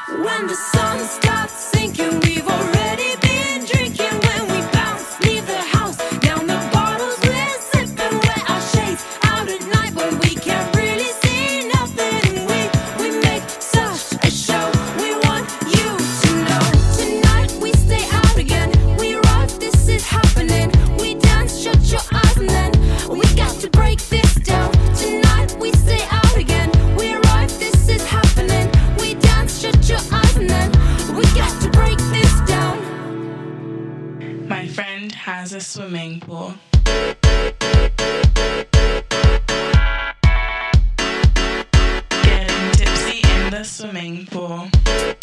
When the sun starts sinking, we've already been drinking. When we bounce, leave the house, down the bottles we're sipping. Wear our shades out at night when we can't really see nothing. We make such a show, we want you to know. Tonight we stay out again, we arrive, this is happening. We dance, shut your eyes and then we got to break this down. Tonight we stay out again, we arrive, this is happening. We dance, shut your eyes and then we got to break this down. My friend has a swimming pool. Getting tipsy in the swimming pool.